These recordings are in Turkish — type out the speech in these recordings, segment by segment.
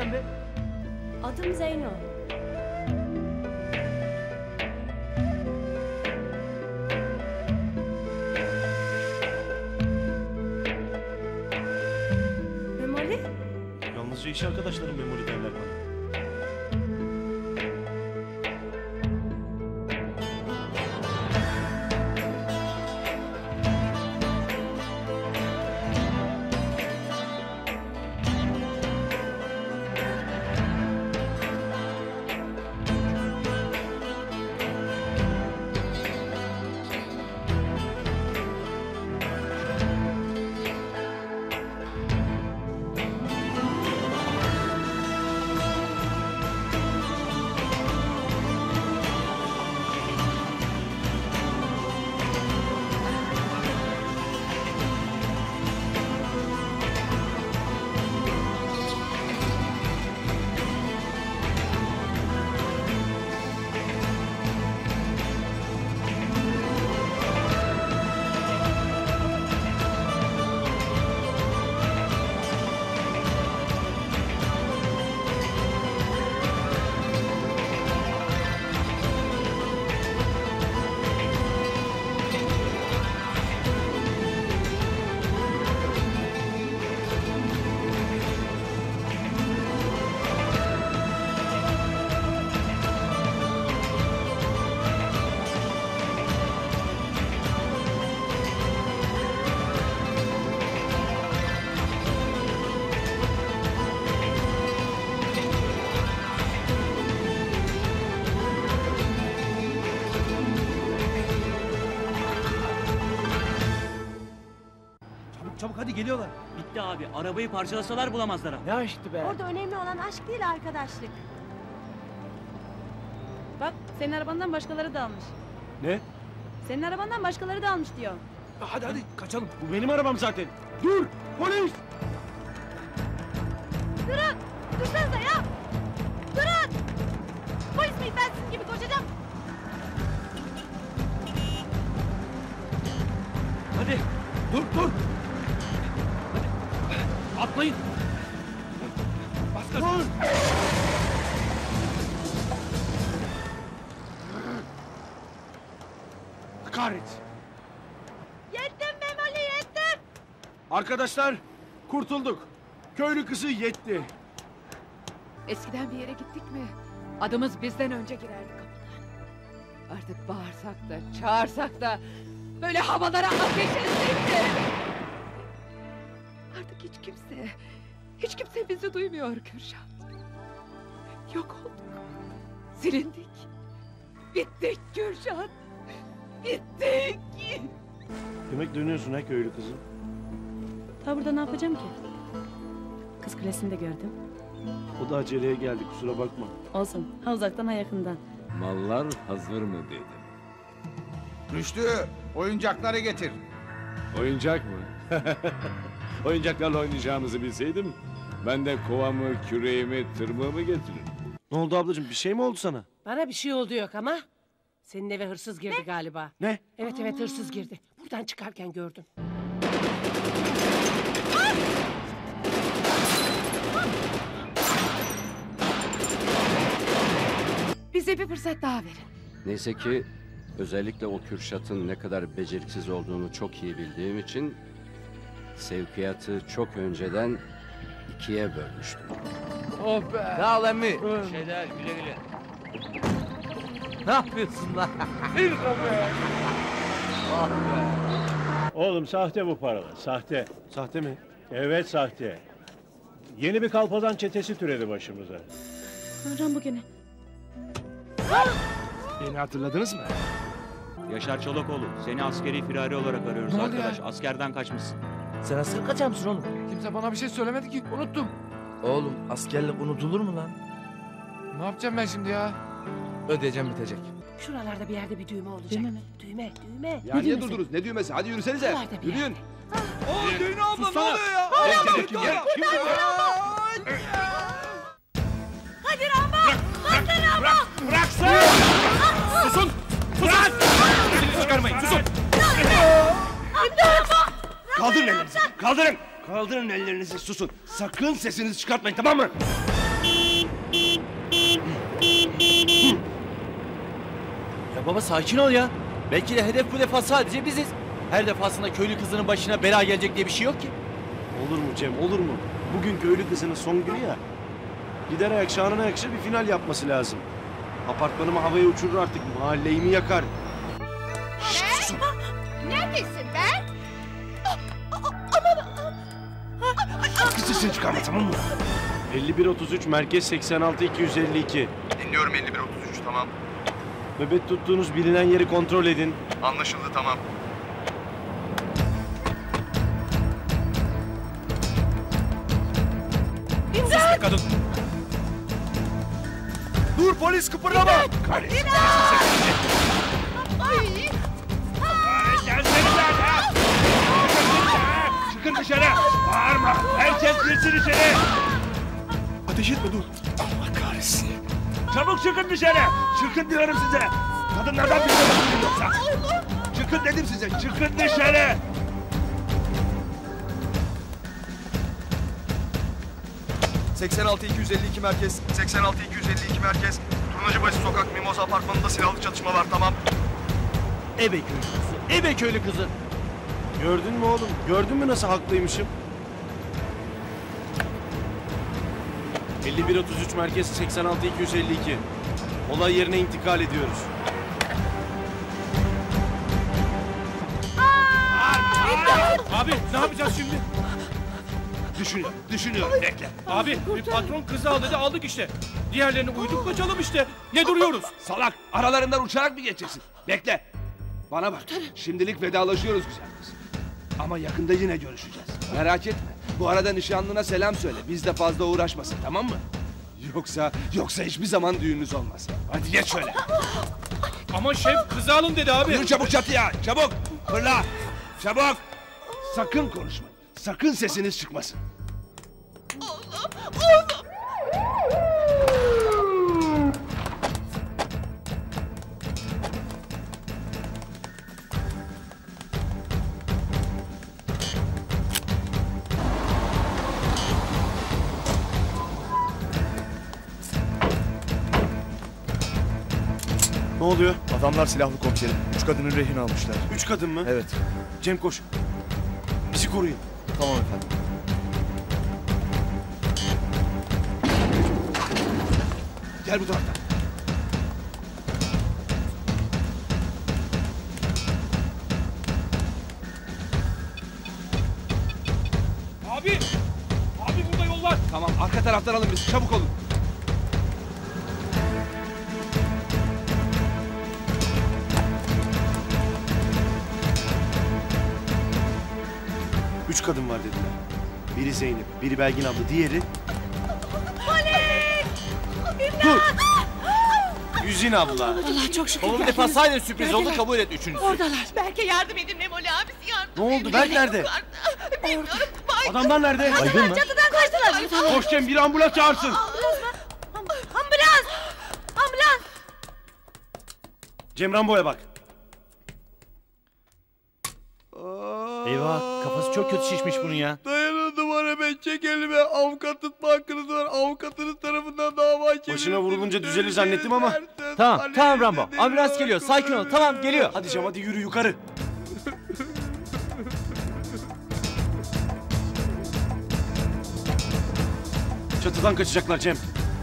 sen be? Adım Zeyno. Memoli? Yalnızca iş arkadaşlarım Memoli derler bana. Çabuk hadi geliyorlar. Bitti abi. Arabayı parçalasalar bulamazlar abi. Ne aşktı be? Orada önemli olan aşk değil, arkadaşlık. Bak senin arabandan başkaları da almış. Ne? Senin arabandan başkaları da almış diyor. Hadi hadi kaçalım. Bu benim arabam zaten. Dur! Polis! Durun! Dursanıza ya! Durun! Polis miyim ben sizin gibi koşacağım? Hadi! Dur dur! Hadi! Atlayın! Bas gaza! Dur! Kahretsin! Yettim Memoli yettim! Arkadaşlar kurtulduk. Köylü kızı yetti. Eskiden bir yere gittik mi? Adımız bizden önce girerdi kapıdan. Artık bağırsak da, çağırsak da böyle havalara ateş etsek. Artık hiç kimse bizi duymuyor Kürşat. Yok olduk. Silindik. Bittik Kürşat. Bittik. Demek dönüyorsun ha köylü kızı. Ta burada ne yapacağım ki? Kız Kulesi'ni de gördüm. O da aceleye geldi, kusura bakma. Olsun, ha uzaktan ha yakından. Mallar hazır mı dedim. Rüştü, oyuncakları getir. Oyuncak mı? Oyuncaklarla oynayacağımızı bilseydim ben de kovamı, küreğimi, tırmığımı getiririm. Ne oldu ablacığım, bir şey mi oldu sana? Bana bir şey oldu yok ama. Senin eve hırsız girdi galiba. Ne? Evet hırsız girdi. Buradan çıkarken gördüm. Bize bir fırsat daha verin. Neyse ki özellikle o Kürşat'ın ne kadar beceriksiz olduğunu çok iyi bildiğim için sevkiyatı çok önceden ikiye bölmüştüm. Oh be! Sağ ol emmi. Şeyler güle güle. Ne yapıyorsun lan? Oğlum sahte bu paralar, sahte. Sahte mi? Evet sahte. Yeni bir kalpazan çetesi türedi başımıza. Rambo gene. Beni hatırladınız mı? Yaşar Çolakoğlu, seni askeri firari olarak arıyoruz arkadaş. Askerden kaçmışsın. Sen asker kaçar mısın oğlum? Kimse bana bir şey söylemedi ki, unuttum. Oğlum askerlik unutulur mu lan? Ne yapacağım ben şimdi ya? Ödeyeceğim bitecek. Şuralarda bir yerde bir düğme olacak. Düğme mi? Düğme. Ya niye durdunuz? Ne düğmesi? Hadi yürüsenize. Şuralarda bir Yürüyün. yerde. Oo Düğün abla ne oluyor ya? Hadi Rambo! Bastır Rambo! Bıraksın! Susun! Susun! Sesini çıkarmayın, susun! Kaldırın ellerinizi, kaldırın! Kaldırın ellerinizi, susun! Sakın sesinizi çıkartmayın, tamam mı? Ya baba sakin ol ya. Belki de hedef bu defa sadece biziz. Her defasında köylü kızının başına bela gelecek diye bir şey yok ki. Olur mu Cem, olur mu? Bugün köylü kızının son günü ya. Gider ayak şanına yakışır bir final yapması lazım. Apartmanımı havaya uçurur artık, mahalleyi mi yakar? Neredesin be? Sesini çıkarma, tamam mı? 5133 merkez 86 252. Dinliyorum 51-33 tamam. Nöbet tuttuğunuz bilinen yeri kontrol edin. Anlaşıldı tamam. İmdat! Kadın. Dur polis kıpırdama. Ay! Çıkın dışarı! Bağırma! Herkes girsin içeri! Ateş etme dur. Allah kahretsin. Çabuk çıkın dışarı! Çıkın diyorum size! Kadınlardan bir şey bakın yoksa! Çıkın dedim size! Çıkın dışarı! ...86-252 merkez, 86-252 merkez... ...Turnacıbaşı sokak Mimoza apartmanında silahlı çatışma var tamam. Ebe köylü kızı. Ebe köylü kızı. Gördün mü oğlum? Gördün mü nasıl haklıymışım? 5133 merkez 86 252. Olay yerine intikal ediyoruz. Abi ne yapacağız şimdi? Düşünüyorum. Bekle. Abi bir patron kızı al dedi aldık işte. Diğerlerini uyduk kaçalım işte. Ne duruyoruz? Salak aralarından uçarak mı geçeceksin? Bekle. Bana bak. Şimdilik vedalaşıyoruz güzel kız. Ama yakında yine görüşeceğiz. Merak etme. Bu arada nişanlına selam söyle. Biz de fazla uğraşmasın tamam mı? Yoksa hiçbir zaman düğününüz olmaz. Hadi geç şöyle. Ama şef kızı alın dedi abi. Yürü çabuk çatıya. Çabuk. Fırla. Çabuk. Sakın konuşmayın. Sakın sesiniz çıkmasın. Ne oluyor? Adamlar silahlı komiserim. 3 kadını rehin almışlar. 3 kadın mı? Evet. Cem koş. Bizi koruyun. Tamam efendim. Gel bu taraftan. Abi! Abi burada yol var. Tamam arka taraftan alın bizi. Çabuk olun. Üç kadın var dediler. Biri Zeynep, biri Belgin abla, diğeri... Dur! Güzin abla. Allah çok şükür. Baba bir defa sadece sürpriz oldu kabul et üçünüzü. Oradalar. Belki yardım edin Memoli abisi yardım. Ne oldu? Berk nerede? Bilmiyorum. Adamlar nerede? Baygın mı? Çatıdan kaçtılar. Koş Cem, bir ambulans çağırsın. Ambulans! Ambulans! Cem Rambo'ya bak. Eyvah kafası çok kötü şişmiş bunun ya. Dayanın duvara ben çek elime. Avukat tutma hakkınız var. Avukatınız tarafından dava açılır. Başına vurulunca düzelir zannettim ama. Tamam Rambo. Ambulans geliyor. Sakin ol. Tamam geliyor. Hadi Cem, hadi yürü yukarı. Çatıdan kaçacaklar Cem.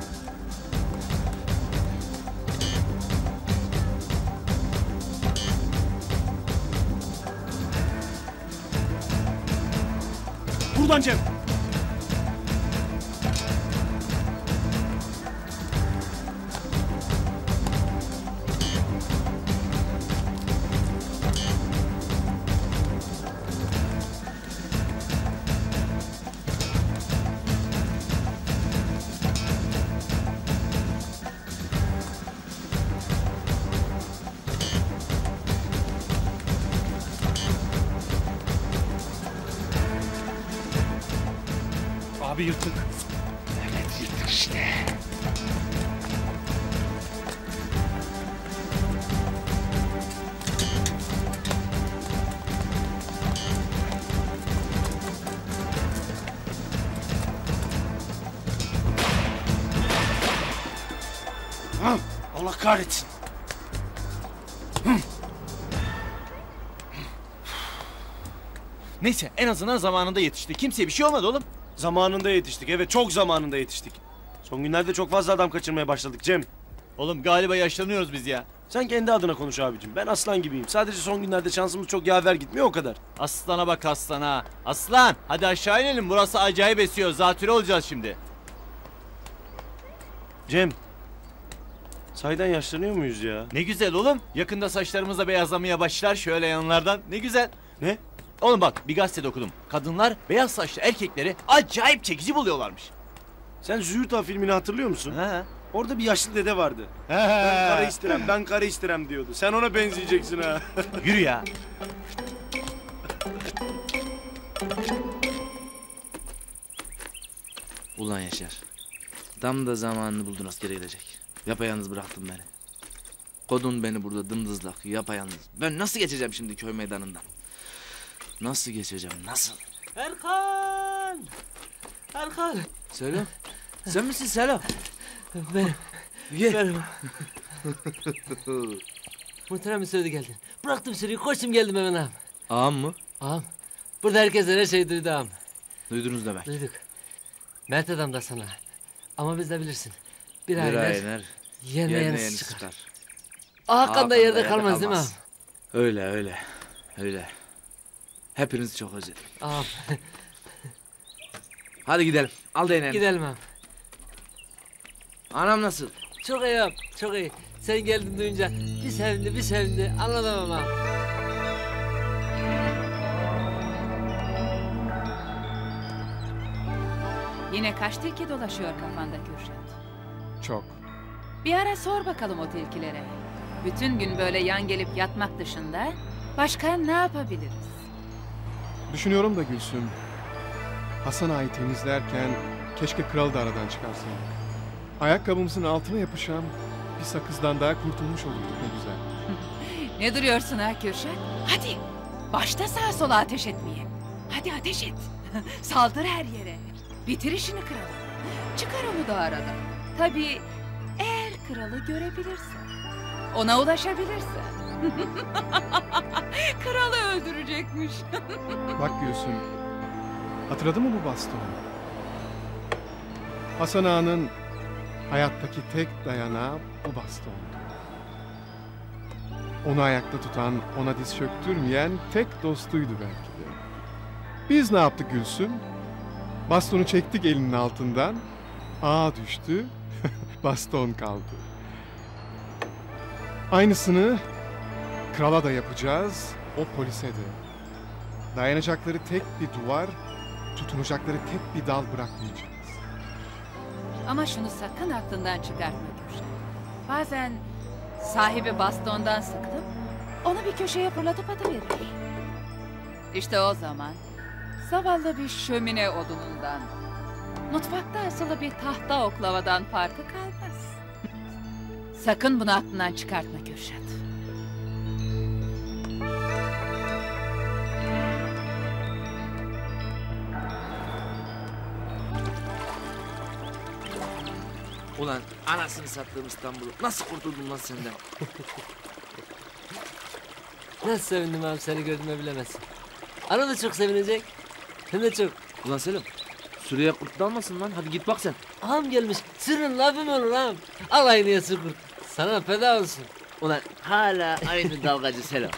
Buradan Cem. Abi yırttık. Evet yırttık işte. Allah kahretsin. Neyse en azından zamanında yetişti. Kimseye bir şey olmadı oğlum. Zamanında yetiştik. Evet, çok zamanında yetiştik. Son günlerde çok fazla adam kaçırmaya başladık Cem. Oğlum galiba yaşlanıyoruz biz ya. Sen kendi adına konuş abicim. Ben aslan gibiyim. Sadece son günlerde şansımız çok yaver gitmiyor, o kadar. Aslana bak aslana. Aslan hadi aşağı inelim. Burası acayip esiyor. Zatürre olacağız şimdi. Cem. Sahiden yaşlanıyor muyuz ya? Ne güzel oğlum. Yakında saçlarımız da beyazlamaya başlar şöyle yanlardan. Ne güzel. Ne? Oğlum bak bir gazetede okudum. Kadınlar beyaz saçlı erkekleri acayip çekici buluyorlarmış. Sen Züğürt filmini hatırlıyor musun? He. Orada bir yaşlı dede vardı. He. Ben karı istirem, ben karı istirem diyordu. Sen ona benzeyeceksin ha. Yürü ya. Ulan Yaşar. Tam da zamanını buldun askere gidecek. Yapayalnız bıraktın beni. Kodun beni burada dımdızlak, yapayalnız. Ben nasıl geçeceğim şimdi köy meydanından? Nasıl geçeceğim, nasıl? Erkan! Erkan! Selam. Sen misin Selam? Benim. Gel. Benim. Muhterem bir söyledi geldin. Bıraktım sürüyü, koştum geldim hemen ağam. Ağam mı? Ağam. Burada herkes her şeyi duydu ağam. Duydunuz demek. Duyduk. Mert adam da sana. Ama biz de bilirsin. Bir Bir ay ay iner, yerine yerine yenisi çıkar. çıkar. Hakan da yerde kalmaz değil mi ağam? Öyle öyle. Öyle. Hepinizi çok özledim. Ağam. Hadi gidelim. Al değneğini. Gidelim ağam. Anam nasıl? Çok iyi ağam, çok iyi. Sen geldin duyunca bir sevindi, bir sevindi. Anladım ağam. Yine kaç tilki dolaşıyor kafanda Kürşat? Çok. Bir ara sor bakalım o tilkilere. Bütün gün böyle yan gelip yatmak dışında başka ne yapabiliriz? Düşünüyorum da Gülsüm. Hasan Ağa'yı temizlerken keşke kralı da aradan çıkarsaydık. Ayakkabımızın altına yapışan bir sakızdan daha kurtulmuş olurduk, ne güzel. Ne duruyorsun ha Kürşat? Hadi başta sağa sola ateş etmeye. Hadi ateş et. Saldır her yere. Bitir işini kralı. Çıkar onu da aradan. Tabii eğer kralı görebilirsen. Ona ulaşabilirsen. Kralı öldürecekmiş. Bak Gülsüm, hatırladın mı bu bastonu? Hasan Ağa'nın hayattaki tek dayanağı bu bastondu. Onu ayakta tutan, ona diz çöktürmeyen tek dostuydu belki de. Biz ne yaptık Gülsüm? Bastonu çektik elinin altından, ağa düştü, baston kaldı. Aynısını krala da yapacağız, o polise de. Dayanacakları tek bir duvar, tutunacakları tek bir dal bırakmayacağız. Ama şunu sakın aklından çıkartma Kürşat. Bazen sahibi bastondan sıkılıp onu bir köşeye fırlatıp atıverir. İşte o zaman zavallı bir şömine odunundan, mutfakta asılı bir tahta oklavadan farkı kalmaz. Sakın bunu aklından çıkartma Kürşat. Ulan anasını sattığım İstanbul'u nasıl kurtuldum lan senden? Nasıl sevindim ağam seni gördüğüme bilemezsin. Ana da çok sevinecek. Hem de çok. Ulan Selim, sürüye kurt dalmasın lan, hadi git bak sen. Ağam gelmiş. Sırrın lafı mı olur ağam? Alayını yası kurt. Sana feda olsun. Ulan hala aynı dalgacı Selim.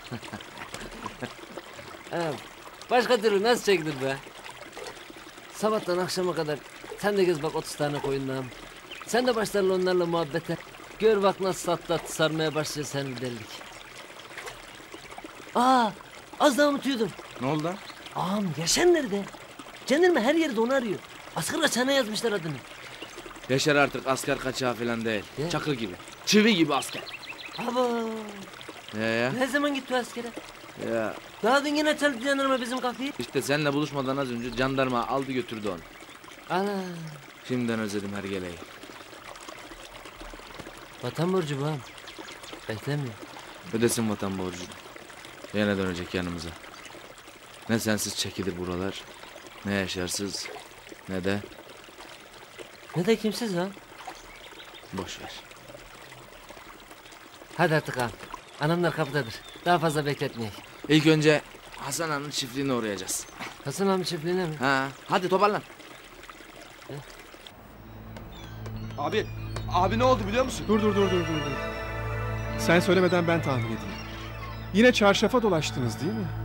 Ağam, başka türlü nasıl çekilir be? Sabahtan akşama kadar sen de gez bak 30 tane koyundan. Sen de başlarla onlarla muhabbete. Gör bak nasıl satlat sarmaya başlıyor sen delilik. Az daha unutuyordum. Ne oldu lan? Ağam Yaşar nerede? Jandarma her yerde onu arıyor. Asker kaçağına yazmışlar adını. Yaşar artık asker kaçağı falan değil. Çakı gibi, çivi gibi asker. Aba. Ya. Ne zaman gitti o askere? Ya. Daha dün yine çaldı jandarma bizim kapıyı. İşte seninle buluşmadan az önce jandarma aldı götürdü onu. Ana. Şimdiden özledim her geleği. Vatan borcu bu ağam. Beklemiyor. Ödesin vatan borcunu. Yine dönecek yanımıza. Ne sensiz çekilir buralar, ne yaşarsız, ne de... Ne de kimsiz ha? Boş ver. Hadi artık ağam. Anamlar kapıdadır. Daha fazla bekletmeyek. İlk önce Hasan Ağa'nın çiftliğine uğrayacağız. Hasan abi çiftliğine mi? Ha, hadi toparlan. Abi ne oldu biliyor musun? Dur. Sen söylemeden ben tahmin edeyim. Yine çarşafa dolaştınız değil mi?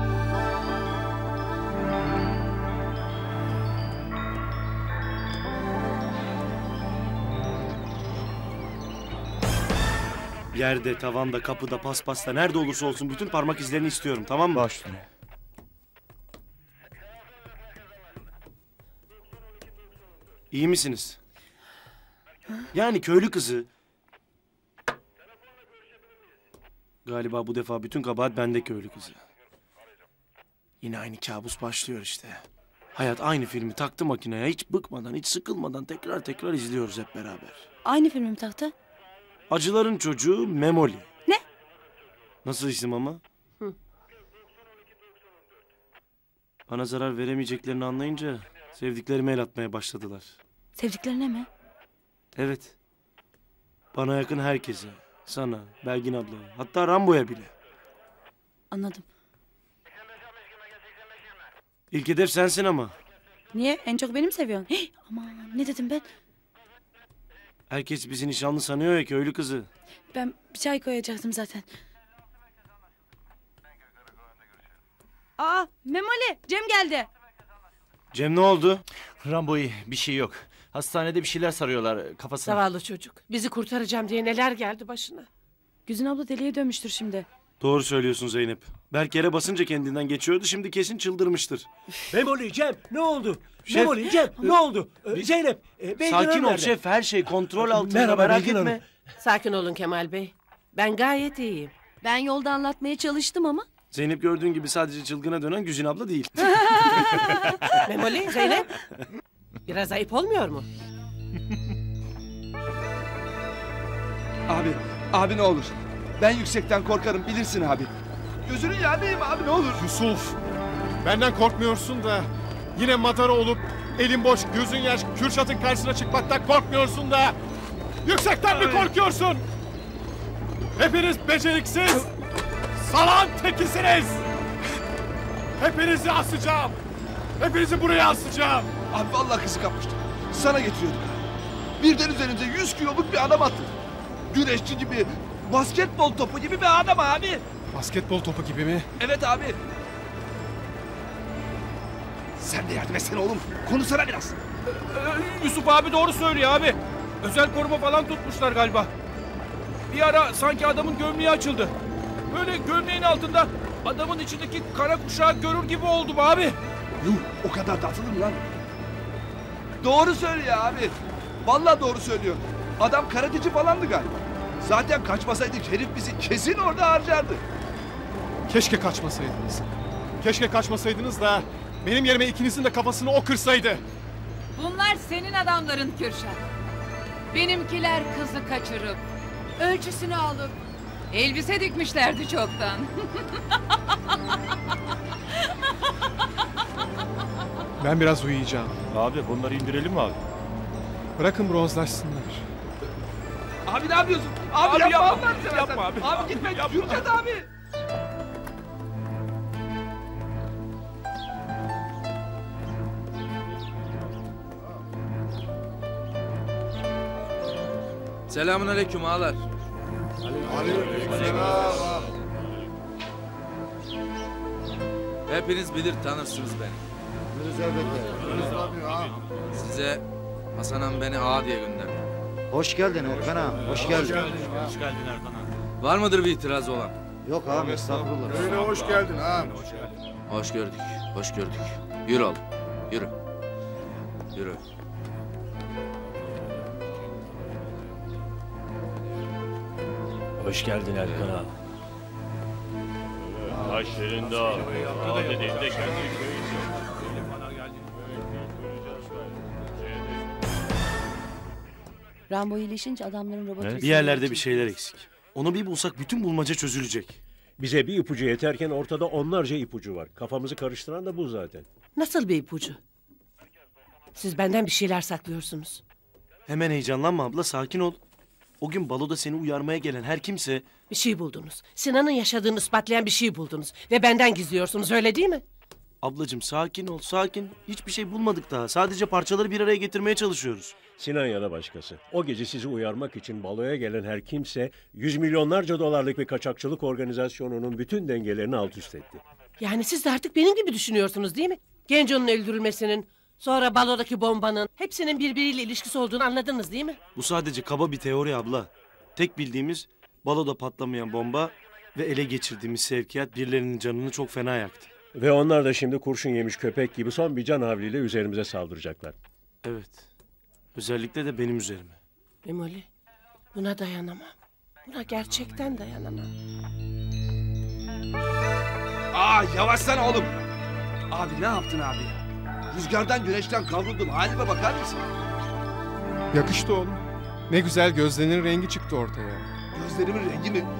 Yerde, tavanda, kapıda, paspasta nerede olursa olsun bütün parmak izlerini istiyorum, tamam mı? Baş İyi misiniz? Yani köylü kızı... Galiba bu defa bütün kabahat bende köylü kızı. Yine aynı kabus başlıyor işte. Hayat aynı filmi taktı makineye, hiç bıkmadan, hiç sıkılmadan tekrar izliyoruz hep beraber. Aynı filmi mi taktı? Acıların çocuğu Memoli. Ne? Nasıl isim ama? Hı. Bana zarar veremeyeceklerini anlayınca sevdiklerime el atmaya başladılar. Sevdiklerine mi? Evet. Bana yakın herkese. Sana, Belgin ablaya, hatta Rambo'ya bile. Anladım. İlk hedef sensin ama. Niye? En çok benim seviyorsun. Hii, aman ne dedim ben? Herkes bizi nişanlı sanıyor ya köylü kızı. Ben bir çay koyacaktım zaten. Aa Memoli, Cem geldi. Cem ne oldu? Rambo'yu bir şey yok. Hastanede bir şeyler sarıyorlar kafasına. Zavallı çocuk. Bizi kurtaracağım diye neler geldi başına. Güzin abla deliye dönmüştür şimdi. Doğru söylüyorsun Zeynep. Berk yere basınca kendinden geçiyordu, şimdi kesin çıldırmıştır. Memoli, Cem ne oldu? Memoli, Cem ne oldu? Zeynep, Belgin Sakin Hanım ol nerede? şef, her şey kontrol altında, Merhaba, merak Belgin etme. Hanım. Sakin olun Kemal Bey. Ben gayet iyiyim. Ben yolda anlatmaya çalıştım ama. Zeynep gördüğün gibi sadece çılgına dönen Güzin abla değil. Memoli, Zeynep. Biraz ayıp olmuyor mu? Abi ne olur. Ben yüksekten korkarım bilirsin abi. Gözünün yanayım abi ne olur. Yusuf, benden korkmuyorsun da yine madara olup elin boş gözün yaş Kürşat'ın karşısına çıkmaktan korkmuyorsun da yüksekten mi korkuyorsun? Hepiniz beceriksiz, salan tekisiniz. Hepinizi asacağım. Hepinizi buraya asacağım. Abi vallahi kızı kapmıştım. Sana getiriyorduk. Birden üzerinize 100 kiloluk bir adam attı. Güreşçi gibi, basketbol topu gibi bir adam abi. Basketbol topu gibi mi? Evet abi. Sen de yardım etsene oğlum. Konuşsana biraz. Yusuf abi doğru söylüyor abi. Özel koruma falan tutmuşlar galiba. Bir ara sanki adamın gömleği açıldı. Böyle gömleğin altında adamın içindeki kara kuşağı görür gibi oldum abi. Yuh, o kadar da atılır mı lan? Doğru söylüyor abi. Vallahi doğru söylüyor. Adam karateci falandı galiba. Zaten kaçmasaydık herif bizi kesin orada harcardı. Keşke kaçmasaydınız. Keşke kaçmasaydınız da benim yerime ikinizin de kafasını o kırsaydı. Bunlar senin adamların Kürşat. Benimkiler kızı kaçırıp, ölçüsünü alıp, elbise dikmişlerdi çoktan. Ben biraz uyuyacağım. Abi bunları indirelim mi abi? Bırakın bronzlaşsınlar. Abi ne yapıyorsun? Abi yapma Allah'ını seversen. Abi gitme. Kürşat abi. Selamünaleyküm ağalar. Hepiniz bilir tanırsınız beni. Size Hasan ağam beni ağa diye gönderdi. Hoş geldin Erkan ağam, hoş geldin. Hoş geldin Erkan abi. Var mıdır bir itiraz olan? Yok ağam, estağfurullah. Öyle hoş geldin ağam. Hoş gördük, hoş gördük. Yürü oğlum, yürü. Yürü. Hoş geldin Erkan ağa. Taşların da ağa dediğinde kendi köyünde. Rambo iyileşince adamların robotu... Bir yerlerde bir şeyler eksik. Onu bir bulsak bütün bulmaca çözülecek. Bize bir ipucu yeterken ortada onlarca ipucu var. Kafamızı karıştıran da bu zaten. Nasıl bir ipucu? Siz benden bir şeyler saklıyorsunuz. Hemen heyecanlanma abla, sakin ol. O gün baloda seni uyarmaya gelen her kimse... Bir şey buldunuz. Sinan'ın yaşadığını ispatlayan bir şey buldunuz. Ve benden gizliyorsunuz, öyle değil mi? Ablacığım sakin ol, sakin. Hiçbir şey bulmadık daha. Sadece parçaları bir araya getirmeye çalışıyoruz. Sinan ya da başkası. O gece sizi uyarmak için baloya gelen her kimse... ...yüz milyonlarca dolarlık bir kaçakçılık organizasyonunun bütün dengelerini alt üst etti. Yani siz de artık benim gibi düşünüyorsunuz değil mi? Genco'nun öldürülmesinin, sonra balodaki bombanın... ...hepsinin birbiriyle ilişkisi olduğunu anladınız değil mi? Bu sadece kaba bir teori abla. Tek bildiğimiz baloda patlamayan bomba ve ele geçirdiğimiz sevkiyat birilerinin canını çok fena yaktı. Ve onlar da şimdi kurşun yemiş köpek gibi son bir can havliyle üzerimize saldıracaklar. Evet. Özellikle de benim üzerime. Memoli, buna dayanamam. Buna gerçekten dayanamam. Yavaşsana oğlum. Abi ne yaptın abi ya? Rüzgardan güneşten kavruldum. Halime bakar mısın? Yakıştı oğlum. Ne güzel gözlerinin rengi çıktı ortaya. Gözlerimin rengi mi?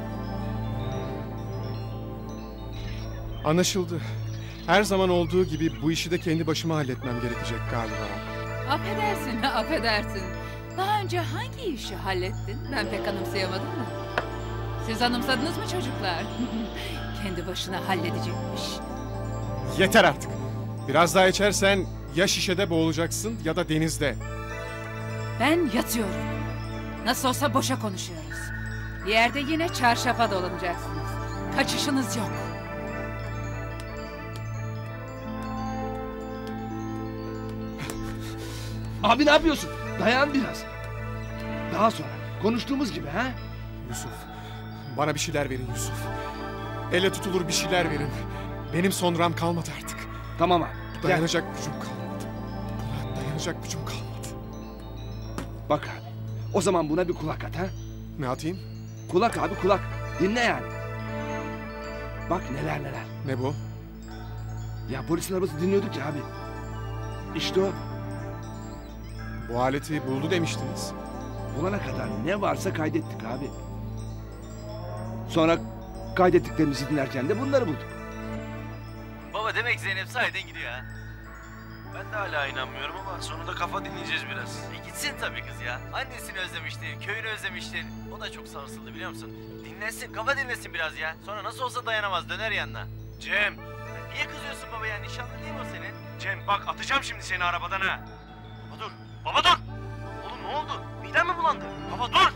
Anlaşıldı. Her zaman olduğu gibi bu işi de kendi başıma halletmem gerekecek galiba. Affedersin, affedersin. Daha önce hangi işi hallettin? Ben pek anımsayamadım mı? Siz anımsadınız mı çocuklar? Kendi başına halledecekmiş. Yeter artık. Biraz daha içersen ya şişede boğulacaksın ya da denizde. Ben yatıyorum. Nasıl olsa boşa konuşuyoruz. Bir yerde yine çarşafa dolanacaksınız. Kaçışınız yok. Abi ne yapıyorsun? Dayan biraz. Daha sonra konuştuğumuz gibi ha? Yusuf, bana bir şeyler verin Yusuf. Elle tutulur bir şeyler verin. Benim sonram kalmadı artık. Tamam abi. Dayanacak gücüm kalmadı. Buna dayanacak gücüm kalmadı. Bak abi. O zaman buna bir kulak at ha? Ne atayım? Kulak abi kulak. Dinle yani. Bak neler neler. Ne bu? Ya polisin arabası dinliyorduk ya abi. İşte o. Bu aleti buldu demiştiniz. Bulana kadar ne varsa kaydettik abi. Sonra kaydettiklerimizi dinlerken de bunları bulduk. Baba demek Zeynep sahiden gidiyor ha. Ben de hala inanmıyorum ama sonunda kafa dinleyeceğiz biraz. Gitsin tabii kız ya. Annesini özlemiştir, köyünü özlemiştir. O da çok sarsıldı biliyor musun? Dinlensin, kafa dinlesin biraz ya. Sonra nasıl olsa dayanamaz, döner yanına. Cem! Niye kızıyorsun baba ya? Nişanlı değil mi o senin? Cem bak atacağım şimdi seni arabadan ha. Baba dur, baba dur! Oğlum ne oldu? Miden mi bulandı? Baba dur!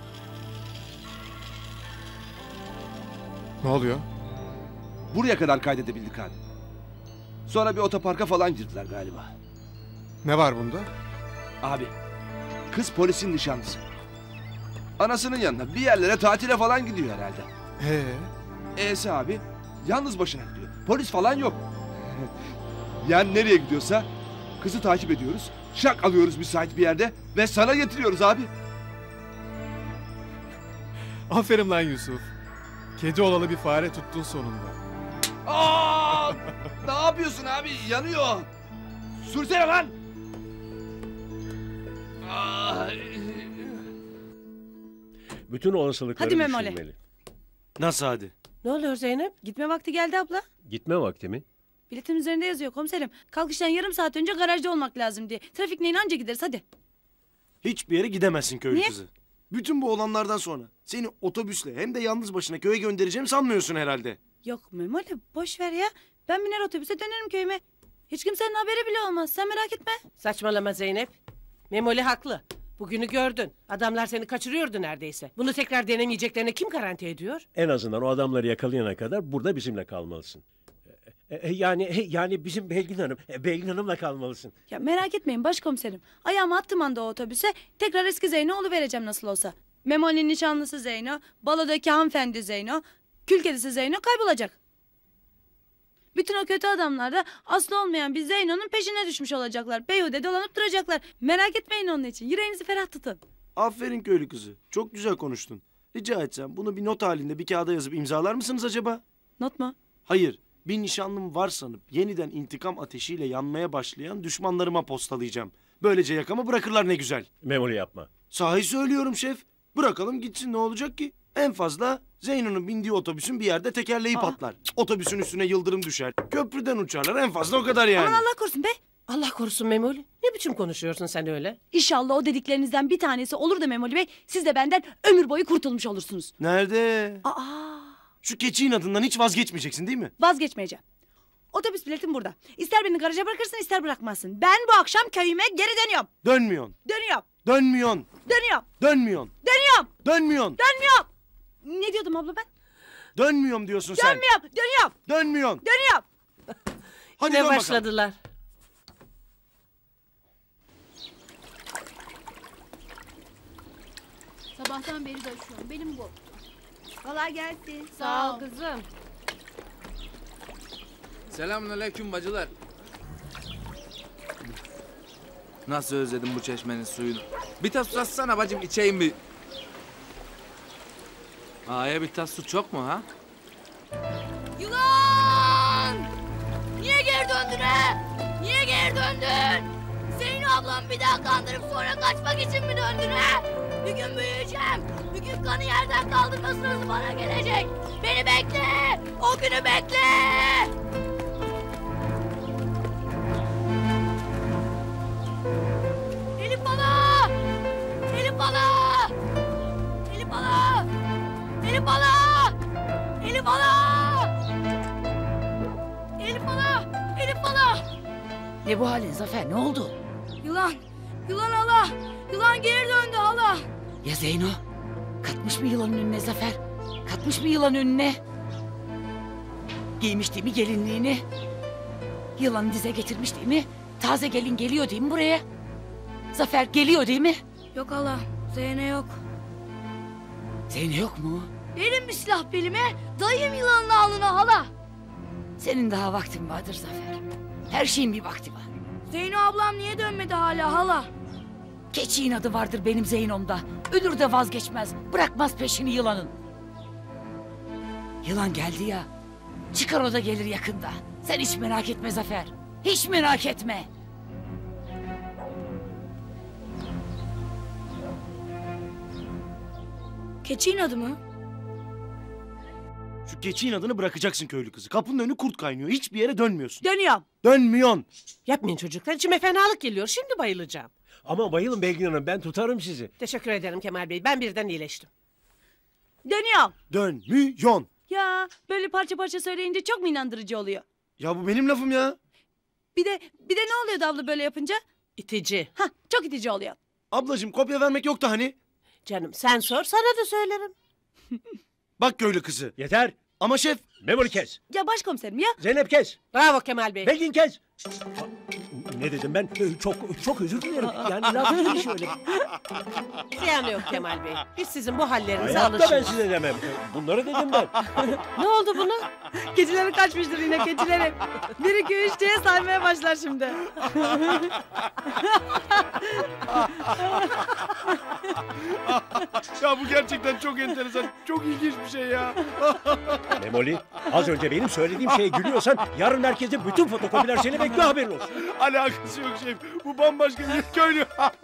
Ne oluyor? Buraya kadar kaydedebildik abi. Sonra bir otoparka falan girdiler galiba. Ne var bunda? Abi, kız polisin nişanlısı. Anasının yanına bir yerlere tatile falan gidiyor herhalde. E'si abi, yalnız başına gidiyor. Polis falan yok. Yani nereye gidiyorsa kızı takip ediyoruz. Şak alıyoruz müsait bir yerde ve sana getiriyoruz abi. Aferin lan Yusuf. Kedi olalı bir fare tuttun sonunda. Aa! Ne yapıyorsun abi? Yanıyor. Sürsene lan. Bütün olasılıkları Hadi Memoli. düşünmeli. Nasıl hadi? Ne oluyor Zeynep? Gitme vakti geldi abla. Gitme vakti mi? Biletin üzerinde yazıyor komiserim. Kalkıştan yarım saat önce garajda olmak lazım diye. Trafik neyin anca gideriz hadi. Hiçbir yere gidemezsin köylü Niye? kızı. Bütün bu olanlardan sonra seni otobüsle hem de yalnız başına köye göndereceğim sanmıyorsun herhalde. Yok Memoli boş ver ya. Ben biner otobüse dönerim köyüme. Hiç kimsenin haberi bile olmaz. Sen merak etme. Saçmalama Zeynep. Memoli haklı. Bugünü gördün. Adamlar seni kaçırıyordu neredeyse. Bunu tekrar denemeyeceklerine kim garanti ediyor? En azından o adamları yakalayana kadar burada bizimle kalmalısın. Yani bizim Belgin Hanım'la kalmalısın. Ya merak etmeyin başkomiserim. Ayağımı attığım anda o otobüse tekrar eski Zeyno oluvereceğim nasıl olsa. Memoli'nin nişanlısı Zeyno, balodaki hanımefendi Zeyno, kül kedisi Zeyno kaybolacak. Bütün o kötü adamlar da aslı olmayan bir Zeyno'nun peşine düşmüş olacaklar. Beyhude dolanıp duracaklar. Merak etmeyin onun için. Yüreğinizi ferah tutun. Aferin köylü kızı. Çok güzel konuştun. Rica etsem bunu bir not halinde bir kağıda yazıp imzalar mısınız acaba? Not mu? Hayır. Bir nişanlım var sanıp yeniden intikam ateşiyle yanmaya başlayan düşmanlarıma postalayacağım. Böylece yakamı bırakırlar ne güzel. Memoli yapma. Sahi söylüyorum şef. Bırakalım gitsin ne olacak ki? En fazla Zeyno'nun bindiği otobüsün bir yerde tekerleği patlar. Otobüsün üstüne yıldırım düşer. Köprüden uçarlar en fazla o kadar yani. Aman Allah korusun be. Allah korusun Memoli. Ne biçim konuşuyorsun sen öyle? İnşallah o dediklerinizden bir tanesi olur da Memoli Bey, siz de benden ömür boyu kurtulmuş olursunuz. Nerede? Aa, Şu keçi inadından hiç vazgeçmeyeceksin değil mi? vazgeçmeyeceğim. Otobüs biletim burada. İster beni garaja bırakırsın, ister bırakmazsın. Ben bu akşam köyüme geri dönüyorum. Dönmüyorsun. Dönüyorum. Dönmüyorsun. Dönüyorum. Dönmüyorsun. Dönüyorum. Dönmüyorsun. Dönmüyorum. Ne diyordum abla ben? Dönmüyorum diyorsun sen. Dönmüyorum. Dönüyorum. Dönmüyorsun. Dönüyorum. Hadi Ne dön bakalım. başladılar? Sabahtan beri taşıyorum. Benim bu. Kolay gelsin. Sağ ol kızım. Selamünaleyküm bacılar. Nasıl özledim bu çeşmenin suyunu. Bir tas su atsana bacım, içeyim bir. Ağaya bir tas su çok mu ha? Yılan! Niye geri döndün he? Niye geri döndün? Zeyno ablam bir daha kandırıp sonra kaçmak için mi döndün he? Bir gün büyüyeceğim. Bir gün kanı yerden kaldırma sırası bana gelecek. Beni bekle. O günü bekle. Elif bana! Elif bana! Elif bana! Elif bana! Elif bana! Elif bana! Elif bana! Ne bu halin Zafer? Ne oldu? Yılan! Yılan hala! Yılan geri döndü hala! Ya Zeyno? Katmış mı yılanın önüne Zafer? Katmış mı yılan önüne? Giymiş değil mi gelinliğini? Yılanı dize getirmiş değil mi? Taze gelin geliyor değil mi buraya? Zafer geliyor değil mi? Yok hala, Zeyne yok. Zeyno yok mu? Verin bir silah belime, dayayım yılanın alnına hala. Senin daha vaktin vardır Zafer. Her şeyin bir vakti var. Zeyno ablam niye dönmedi hala hala? Keçi inadı vardır benim Zeynom'da. Ölür de vazgeçmez. Bırakmaz peşini yılanın. Yılan geldi ya. Çıkar o da gelir yakında. Sen hiç merak etme Zafer. Hiç merak etme. Keçi inadı mı? Şu keçi inadını bırakacaksın köylü kızı. Kapının önü kurt kaynıyor. Hiçbir yere dönmüyorsun. Dönüyorum. Dönmüyorsun. Yapmayın çocuklar. İçime fenalık geliyor. Şimdi bayılacağım. Ama bayılın Belgin Hanım, ben tutarım sizi. Teşekkür ederim Kemal Bey. Ben birden iyileştim. Dönüyorum. Dönmüyorsun. Ya böyle parça parça söyleyince çok mu inandırıcı oluyor? Ya bu benim lafım ya. Bir de ne oluyordu abla böyle yapınca? İtici. Hah, çok itici oluyor. Ablacığım kopya vermek yoktu hani. Canım sen sor, sana da söylerim. Bak köylü kızı. Yeter. Ama şef. Memoli kes. Ya başkomiserim ya. Zeynep kes. Bravo Kemal Bey. Belgin kes. Ne dedim ben? Çok özür dilerim. Yani laf gelmiş öyle. Ziyanı yok Kemal Bey. Biz sizin bu hallerinize Hayatta ben alışırız. size demem. Bunları dedim ben. Ne oldu buna? Keçileri kaçmıştır yine keçileri. 1, 2, 3 diye saymaya başlar şimdi. Ya bu gerçekten çok enteresan. Çok ilginç bir şey ya. Memoli, az önce benim söylediğim şeye gülüyorsan yarın herkese bütün fotokopiler seni bekliyor, haberin olsun. Alakası yok şef. Bu bambaşka bir köylü.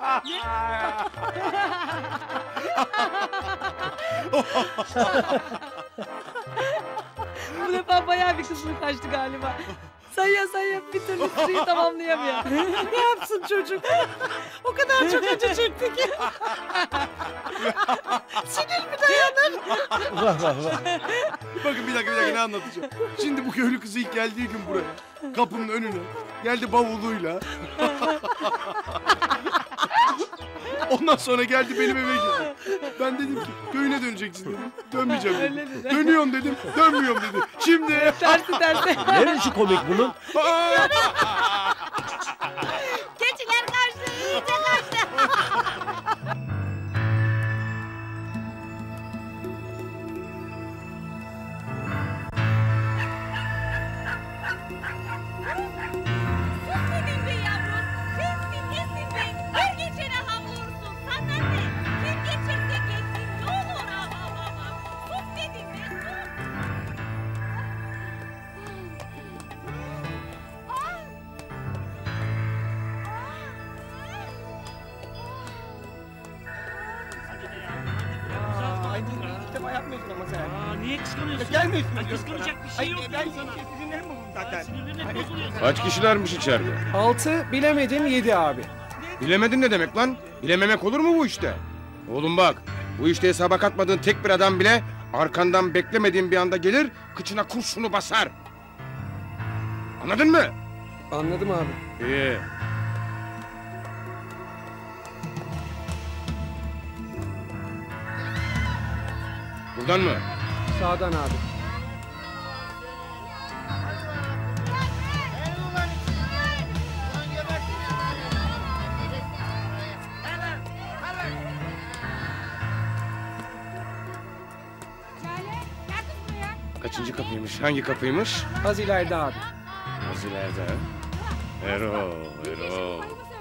Bu defa bayağı bir kısmı kaçtı galiba. Sayıyor bir türlü sırayı tamamlayamıyor. Ne yapsın çocuk? O kadar çok acı çekti ki. Sinir mi dayanır? Vah vah vah. Bakın bir dakika ne anlatacağım. Şimdi bu köylü kızı ilk geldiği gün buraya. Kapının önüne. Geldi bavuluyla. Ondan sonra geldi benim eve girdi. Ben dedim ki köyüne döneceksin dedim. Dönmeyeceğim dedim. Dönüyorum dedim. Dönmüyorum dedi. Şimdi... Tersi. Neresi komik bunun? Keçiler kaçtı, iyice kaçtı. Sus dedin be yavrum. Kesin be. Her geçene havlursun. Sana ne? Kim geçirse geçsin. Ne olur ama. Sus dedin be. Sus. İlk defa yapmıyorsun ama sen. Niye kıskanıyorsun? Gelmiyorsun. Kıskanacak bir şey yok. Ben sana. Kaç kişilermiş içeride? 6 bilemedim 7 abi. Bilemedin ne demek lan? Bilememek olur mu bu işte? Oğlum bak, bu işte hesaba katmadığın tek bir adam bile arkandan beklemediğin bir anda gelir, kıçına kurşunu basar. Anladın mı? Anladım abi. İyi. Buradan mı? Sağdan abi. Kaçıncı kapıymış? Hangi kapıymış? Az ileride abi. Az ileride. Erol.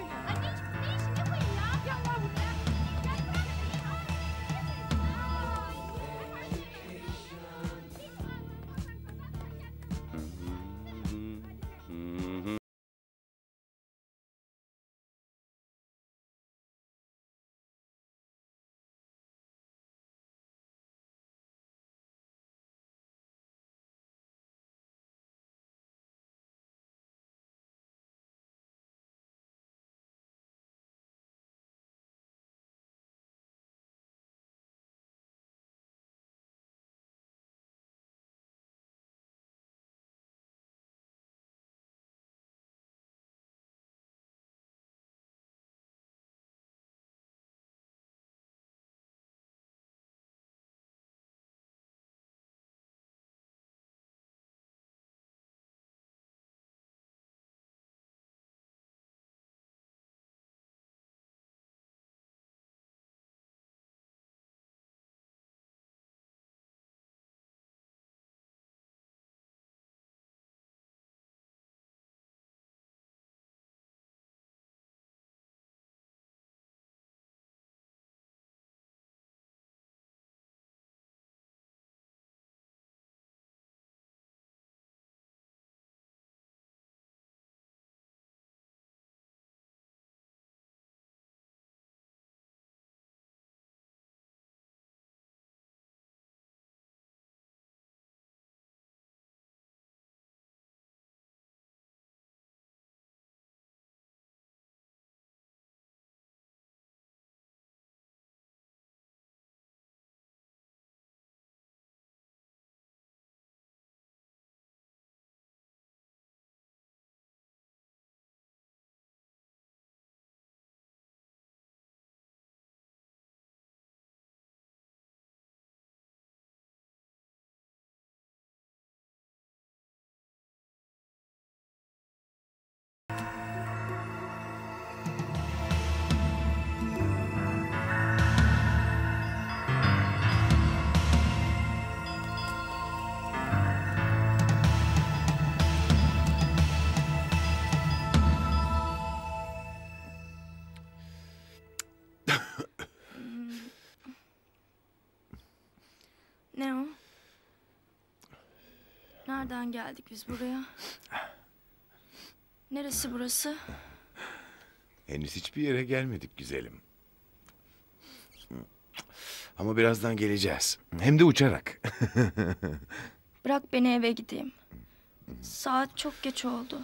Ne o? Nereden geldik biz buraya? Neresi burası? Henüz hiçbir yere gelmedik güzelim. Ama birazdan geleceğiz. Hem de uçarak. Bırak beni eve gideyim. Saat çok geç oldu.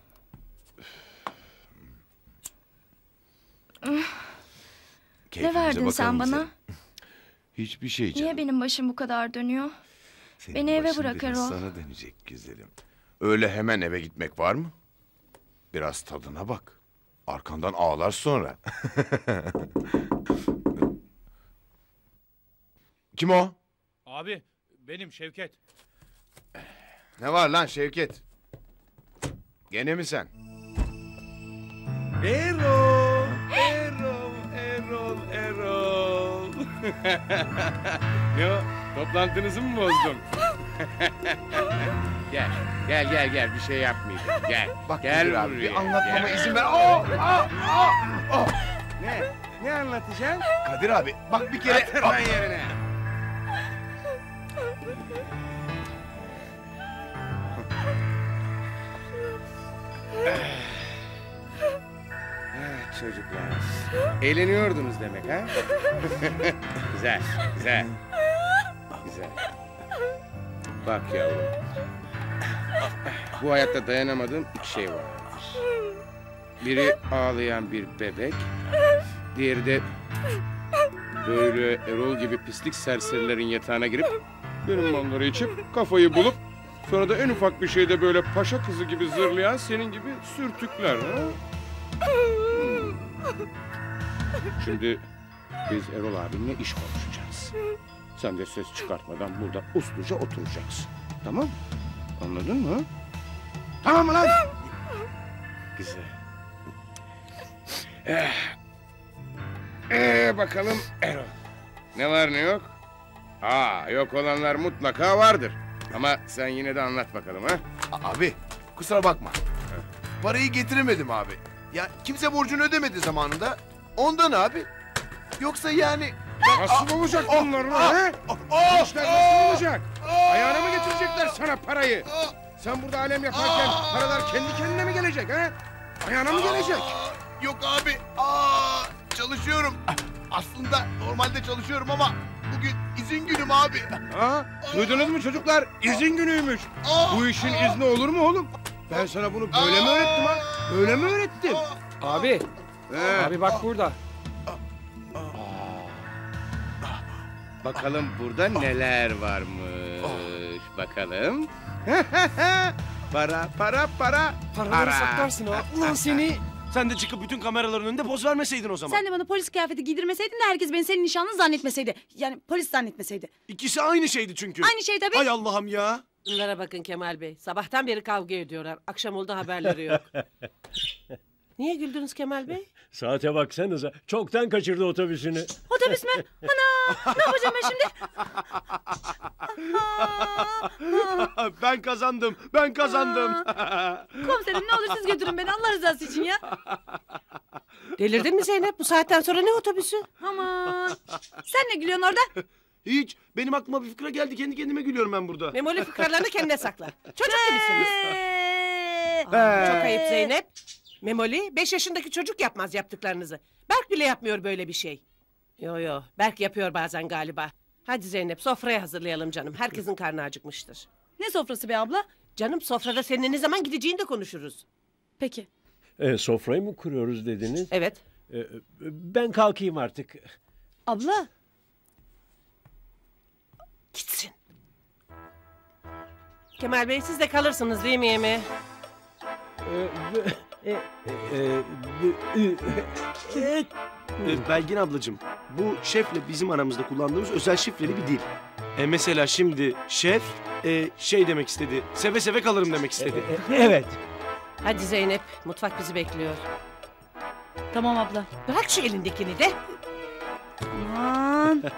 Ne verdin sen bana? Güzelim. Hiçbir şey canım. Niye benim başım bu kadar dönüyor? Senin Beni eve başın bırak biraz Erol. sana dönecek güzelim. Öyle hemen eve gitmek var mı? Biraz tadına bak. Arkandan ağlar sonra. Kim o? Abi benim Şevket. Ne var lan Şevket? Gene mi sen? Erol. Ne o? Toplantınızı mı bozdum? Gel bir şey yapmayacağım. Gel. Bak gel Kadir abi, buraya. bir anlatmama gel. izin ver. Ne anlatacaksın? Kadir abi bak bir kere. Atır lan yerine. Çocuklar. Eğleniyordunuz demek ha? Güzel. Bak yavrum. Bu hayatta dayanamadığım iki şey var. Biri ağlayan bir bebek, diğeri de böyle Erol gibi pislik serserilerin yatağına girip benim malları içip kafayı bulup sonra da en ufak bir şeyde böyle paşa kızı gibi zırlayan senin gibi sürtükler. Ha? Şimdi biz Erol abinle iş konuşacağız. Sen de ses çıkartmadan burada usluca oturacaksın. Tamam mı? Anladın mı? Tamam mı lan? Güzel. Bakalım Erol. Ne var ne yok? Yok olanlar mutlaka vardır. Ama sen yine de anlat bakalım ha. Abi kusura bakma. Parayı getiremedim abi. Ya kimse borcunu ödemedi zamanında. Ondan abi. Yoksa yani... Nasıl olacak bunlar ha? Bu işler nasıl olacak? Ayağına mı getirecekler sana parayı? Sen burada alem yaparken paralar kendi kendine mi gelecek ha? Ayağına mı gelecek? Yok abi. Çalışıyorum. Aslında normalde çalışıyorum ama bugün izin günüm abi. Duydunuz mu çocuklar? İzin günüymüş. Bu işin izni olur mu oğlum? Ben sana bunu böyle mi öğrettim ha? Böyle mi öğrettim? Abi. Abi bak burada. Bakalım burada neler varmış. Bakalım. Para. Paraları saklarsın ha. Ulan seni. Sen de çıkıp bütün kameraların önünde poz vermeseydin o zaman. Sen de bana polis kıyafeti giydirmeseydin de herkes beni senin nişanlın zannetmeseydi. Yani polis zannetmeseydi. İkisi aynı şeydi çünkü. Aynı şey tabii. Ay Allah'ım ya. Bunlara bakın Kemal Bey. Sabahtan beri kavga ediyorlar. Akşam oldu haberleri yok. Niye güldünüz Kemal Bey? Saate baksanıza. Çoktan kaçırdı otobüsünü. Otobüs mü? Ana! Ne yapacağım ben şimdi? Ben kazandım. Komiserim ne olur siz götürün beni Allah rızası için ya. Delirdin mi Zeynep? Bu saatten sonra ne otobüsü? Aman. Sen ne gülüyorsun orada? Hiç. Benim aklıma bir fıkra geldi. Kendi kendime gülüyorum ben burada. Memoli fıkralarını kendine sakla. Çocuk gibisiniz. Çok ayıp Zeynep. Memoli 5 yaşındaki çocuk yapmaz yaptıklarınızı. Berk bile yapmıyor böyle bir şey. Yo Berk yapıyor bazen galiba. Hadi Zeynep sofraya hazırlayalım canım. Herkesin karnı acıkmıştır. Ne sofrası be abla? Canım sofrada seninle ne zaman gideceğini de konuşuruz. Peki. Sofrayı mı kuruyoruz dediniz? Evet. Ben kalkayım artık. Abla. Gitsin. Kemal Bey siz de kalırsınız değil mi yemeğe? Belgin ablacığım, bu şefle bizim aramızda kullandığımız özel şifreli bir dil. Mesela şimdi şef şey demek istedi, seve seve kalırım demek istedi. Evet. Hadi Zeynep, mutfak bizi bekliyor. Tamam abla. Bırak şu elindekini de. Aman.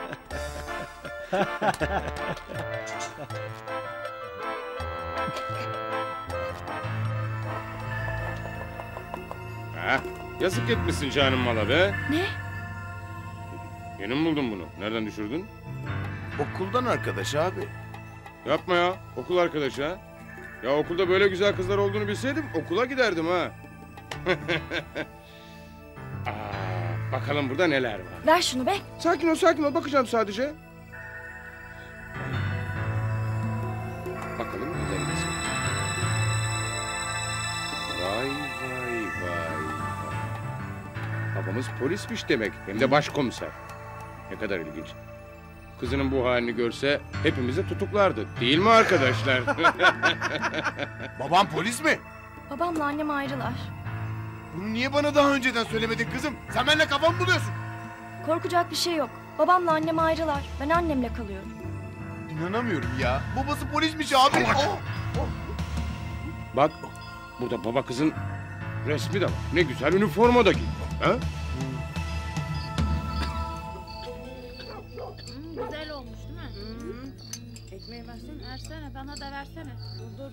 Yazık etmişsin canım mala be. Ne? Yeni mi buldun bunu? Nereden düşürdün? Okuldan arkadaş abi. Yapma ya. Okul arkadaşı ha. Ya okulda böyle güzel kızlar olduğunu bilseydim okula giderdim ha. Bakalım burada neler var. Ver şunu be. Sakin ol. Bakacağım sadece. Bakalım nelerimiz var. Vay. Babamız polismiş demek. Hem de başkomiser. Ne kadar ilginç. Kızının bu halini görse hepimizi tutuklardı. Değil mi arkadaşlar? Babam polis mi? Babamla annem ayrılar. Bunu niye bana daha önceden söylemedin kızım? Sen benimle kafamı buluyorsun. Korkacak bir şey yok. Babamla annem ayrılar. Ben annemle kalıyorum. İnanamıyorum ya. Babası polismiş abi. Bak burada baba kızın resmi de var. Ne güzel üniforma da giymiş. Ha? Güzel olmuş değil mi? Ekmeği versene, bana da versene. Dur.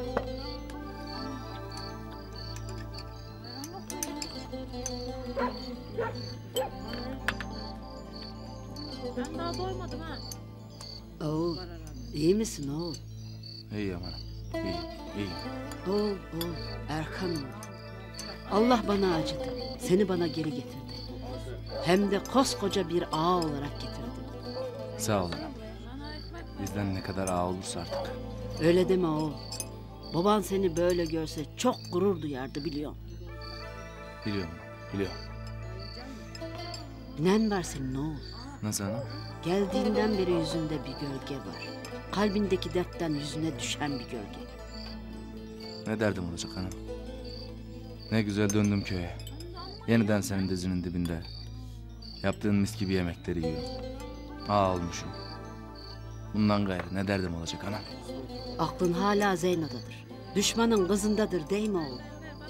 Ben daha doymadım ha. Oğul, iyi misin oğul? İyiyim hanım. İyiyim. Oğul, Erkan'ım. Allah bana acıdı. Seni bana geri getirdi. Hem de koskoca bir ağa olarak getirdi. Sağ olun. Bizden ne kadar ağa olursa artık. Öyle deme oğul. Baban seni böyle görse çok gurur duyardı biliyorum. Biliyorum, biliyorum. Nen var senin oğul? Nasıl hanım? Geldiğinden beri yüzünde bir gölge var. Kalbindeki dertten yüzüne düşen bir gölge. Ne derdim olacak hanım? Ne güzel döndüm köye. Yeniden senin dizinin dibinde. Yaptığın mis gibi yemekleri yiyorum. Ağa olmuşum. Bundan gayrı ne derdim olacak hanım? Aklın hala Zeyno'dadır. Düşmanın kızındadır değil mi oğlum?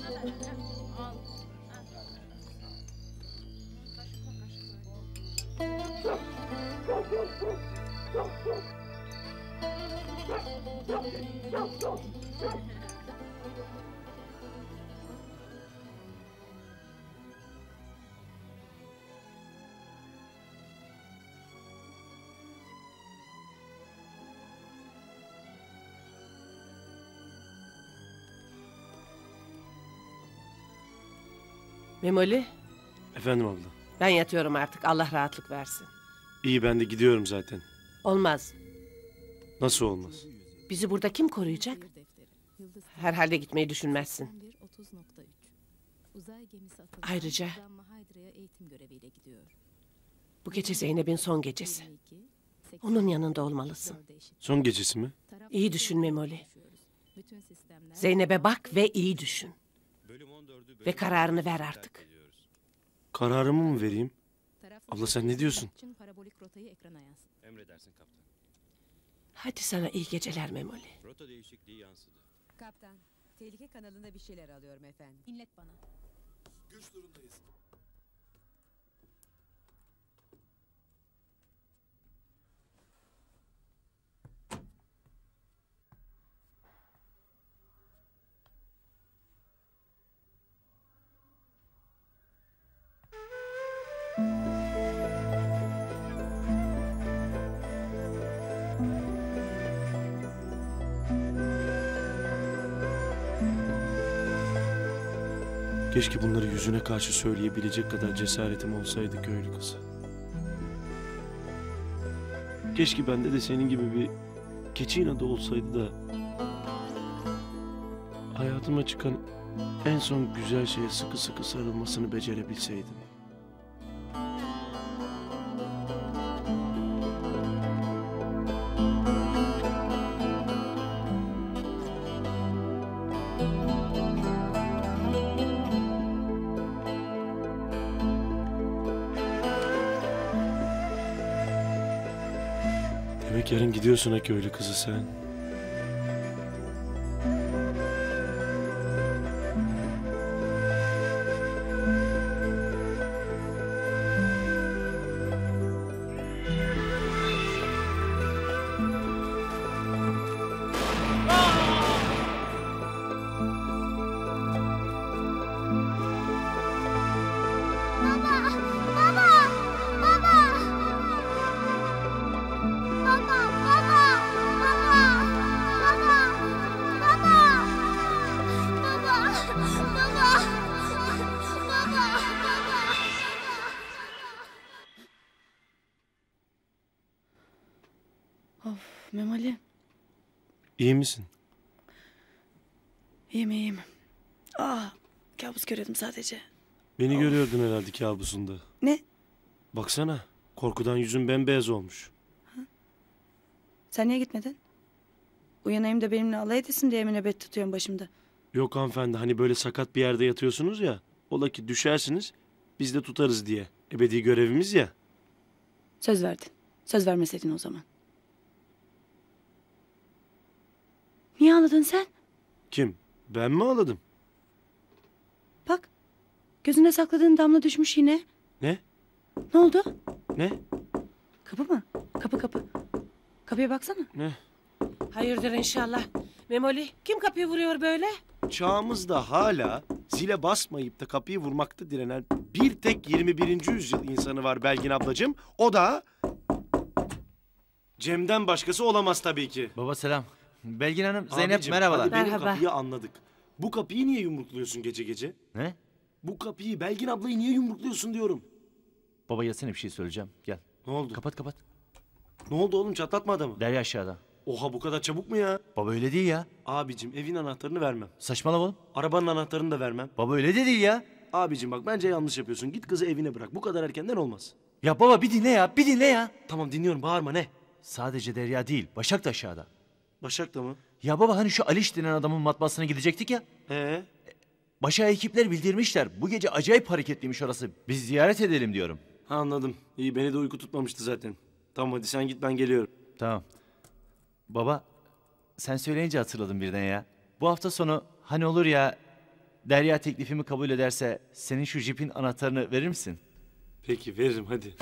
Memoli, Efendim abla. ben yatıyorum artık. Allah rahatlık versin. İyi ben de gidiyorum zaten. Olmaz. Nasıl olmaz? Bizi burada kim koruyacak? Herhalde gitmeyi düşünmezsin. Ayrıca bu gece Zeynep'in son gecesi. Onun yanında olmalısın. Son gecesi mi? İyi düşün Memoli. Zeynep'e bak ve iyi düşün. Ve kararını ver artık. Kararımı mı vereyim? Abla sen ne diyorsun? Emredersin kaptan. Hadi sana iyi geceler Memoli. Rota değişikliği yansıdı. Kaptan, tehlike kanalında bir şeyler alıyorum efendim. İnlet bana. Güç durumdayız. Keşke bunları yüzüne karşı söyleyebilecek kadar cesaretim olsaydı köylü kızı. Keşke bende de senin gibi bir keçi inadı olsaydı da hayatıma çıkan en son güzel şeye sıkı sıkı sarılmasını becerebilseydim. Demek yarın gidiyorsun ha köylü kızı sen. Of Memoli. İyi misin? İyiyim iyiyim. Kabus görüyordum sadece. Beni görüyordun herhalde kabusunda. Ne? Baksana korkudan yüzün bembeyaz olmuş. Sen niye gitmedin? Uyanayım da benimle alay edesin diye mi nöbet tutuyorsun başımda? Yok hanımefendi hani böyle sakat bir yerde yatıyorsunuz ya. Ola ki düşersiniz biz de tutarız diye. Ebedi görevimiz ya. Söz verdin. Söz vermeseydin o zaman. Niye ağladın sen? Kim? Ben mi ağladım? Bak. Gözünde sakladığın damla düşmüş yine. Ne? Ne oldu? Ne? Kapı mı? Kapı. Kapıya baksana. Ne? Hayırdır inşallah. Memoli, kim kapıyı vuruyor böyle? Çağımızda hala zile basmayıp da kapıyı vurmakta direnen bir tek 21. yüzyıl insanı var Belgin ablacığım. O da Cem'den başkası olamaz tabii ki. Baba selam. Belgin Hanım, Zeynep Abicim, merhabalar. hadi benim Merhaba. kapıyı anladık. Bu kapıyı niye yumrukluyorsun gece gece? Ne? Bu kapıyı Belgin ablayı niye yumrukluyorsun diyorum. Baba gelsene bir şey söyleyeceğim. Gel. Ne oldu? Kapat. Ne oldu oğlum çatlatma adamı. Derya aşağıda. Oha bu kadar çabuk mu ya? Baba öyle değil ya. Abicim evin anahtarını vermem. Saçmalama oğlum. Arabanın anahtarını da vermem. Baba öyle de değil ya. Abicim bak bence yanlış yapıyorsun. Git kızı evine bırak. Bu kadar erkenden olmaz. Ya baba bir dinle ya, bir dinle ya. Tamam dinliyorum, bağırma, ne? Sadece Derya değil, Başak da aşağıda. Başak da mı? Ya baba hani şu Aliş denen adamın matbaasına gidecektik ya. Başak'a ekipler bildirmişler. Bu gece acayip hareketliymiş orası. Biz ziyaret edelim diyorum. Ha, anladım. İyi, beni de uyku tutmamıştı zaten. Tamam hadi sen git, ben geliyorum. Tamam. Baba sen söyleyince hatırladım birden ya. Bu hafta sonu hani olur ya Derya teklifimi kabul ederse senin şu jipin anahtarını verir misin? Peki veririm hadi.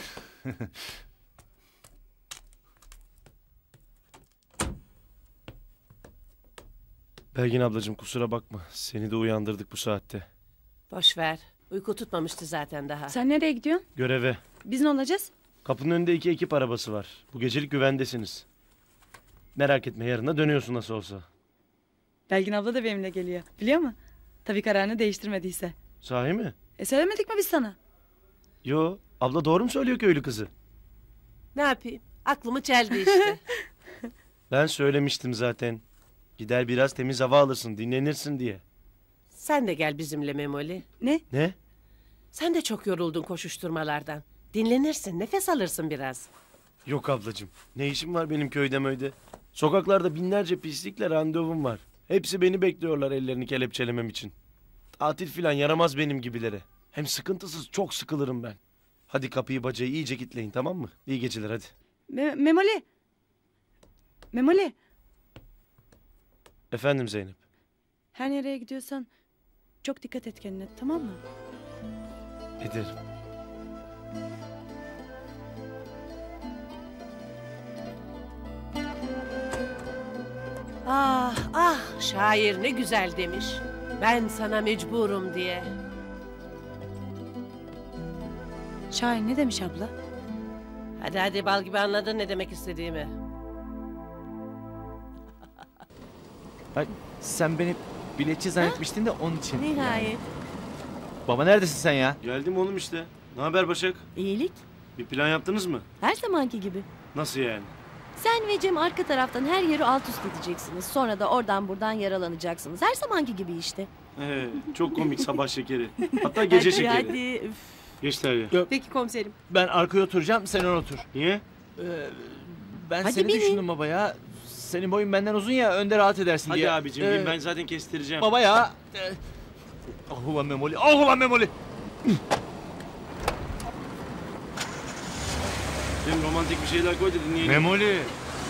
Belgin ablacığım kusura bakma. Seni de uyandırdık bu saatte. Boş ver. Uyku tutmamıştı zaten daha. Sen nereye gidiyorsun? Göreve. Biz ne olacağız? Kapının önünde 2 ekip arabası var. Bu gecelik güvendesiniz. Merak etme, yarın da dönüyorsun nasıl olsa. Belgin abla da benimle geliyor. Biliyor musun? Tabii kararını değiştirmediyse. Sahi mi? Söylemedik mi biz sana? Yo, abla doğru mu söylüyor köylü kızı? Ne yapayım? Aklımı çeldi işte. Ben söylemiştim zaten. Gider biraz temiz hava alırsın, dinlenirsin diye. Sen de gel bizimle Memoli. Ne? Ne? Sen de çok yoruldun koşuşturmalardan. Dinlenirsin, nefes alırsın biraz. Yok ablacığım. Ne işim var benim köyde möyde? Sokaklarda binlerce pislikle randevum var. Hepsi beni bekliyorlar ellerini kelepçelemem için. Tatil filan yaramaz benim gibilere. Hem sıkıntısız çok sıkılırım ben. Hadi kapıyı bacayı iyice kilitleyin, tamam mı? İyi geceler hadi. Memoli. Memoli. Efendim Zeynep. Her nereye gidiyorsan çok dikkat et kendine, tamam mı? Ederim. Ah ah, şair ne güzel demiş. Ben sana mecburum diye. Şair ne demiş abla? Hadi hadi, bal gibi anladın ne demek istediğimi. Ay, sen beni biletçi zannetmiştin de onun için. Nihayet. Baba neredesin sen ya? Geldim oğlum işte. Ne haber Başak? İyilik. Bir plan yaptınız mı? Her zamanki gibi. Nasıl yani? Sen ve Cem arka taraftan her yeri alt üst edeceksiniz. Sonra da oradan buradan yaralanacaksınız. Her zamanki gibi işte. Çok komik sabah şekeri. Hatta gece şekeri. Hadi. Üf. Geçler ya. Peki komiserim. Ben arkaya oturacağım, sen ön otur. Niye? Ben Hadi seni binin. düşündüm baba ya. Senin boyun benden uzun ya, önde rahat edersin Hadi diye. abicim bin, ben zaten kestireceğim. Baba ya. Ah ulan Memoli, ah ulan Memoli. Cem romantik bir şeyler koy da dinleyelim. Memoli.